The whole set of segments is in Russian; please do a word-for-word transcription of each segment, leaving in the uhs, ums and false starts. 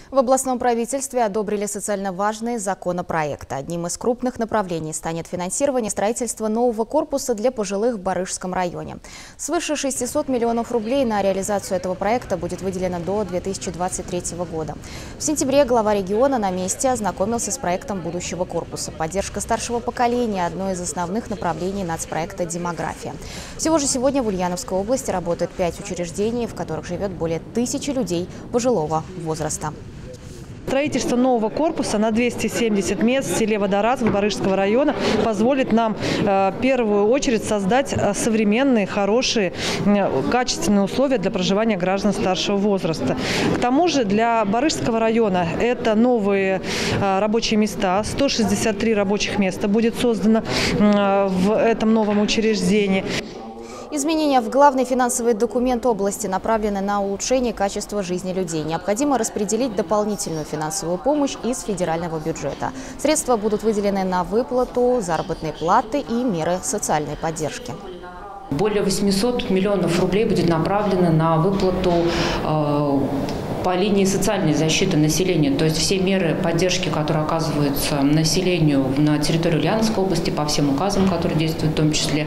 В областном правительстве одобрили социально важные законопроекты. Одним из крупных направлений станет финансирование строительства нового корпуса для пожилых в Барышском районе. Свыше шестисот миллионов рублей на реализацию этого проекта будет выделено до две тысячи двадцать третьего года. В сентябре глава региона на месте ознакомился с проектом будущего корпуса. Поддержка старшего поколения – одно из основных направлений нацпроекта «Демография». Всего же сегодня в Ульяновской области работают пять учреждений, в которых живет более тысячи людей пожилого возраста. Строительство нового корпуса на двести семьдесят мест в селе Водоразове Барышского района позволит нам э, в первую очередь создать современные, хорошие, э, качественные условия для проживания граждан старшего возраста. К тому же для Барышского района это новые э, рабочие места. сто шестьдесят три рабочих места будет создано э, в этом новом учреждении. Изменения в главный финансовый документ области направлены на улучшение качества жизни людей. Необходимо распределить дополнительную финансовую помощь из федерального бюджета. Средства будут выделены на выплату заработной платы и меры социальной поддержки. Более восьмисот миллионов рублей будет направлено на выплату э по линии социальной защиты населения, то есть все меры поддержки, которые оказываются населению на территории Ульяновской области по всем указам, которые действуют, в том числе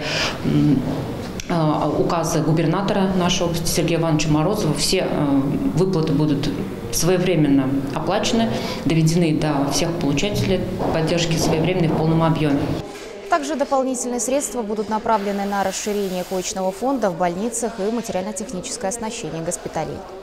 указы губернатора нашей области Сергея Ивановича Морозова, все выплаты будут своевременно оплачены, доведены до всех получателей поддержки своевременно и в полном объеме. Также дополнительные средства будут направлены на расширение коечного фонда в больницах и материально-техническое оснащение госпиталей.